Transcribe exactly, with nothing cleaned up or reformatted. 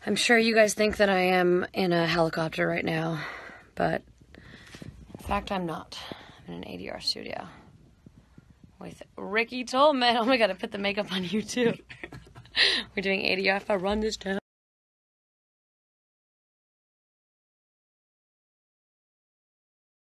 I'm sure you guys think that I am in a helicopter right now, but in fact I'm not. I'm in an A D R studio with Ricky Tolman. Oh my god, I put the makeup on you too. We're doing A D R if I run this town.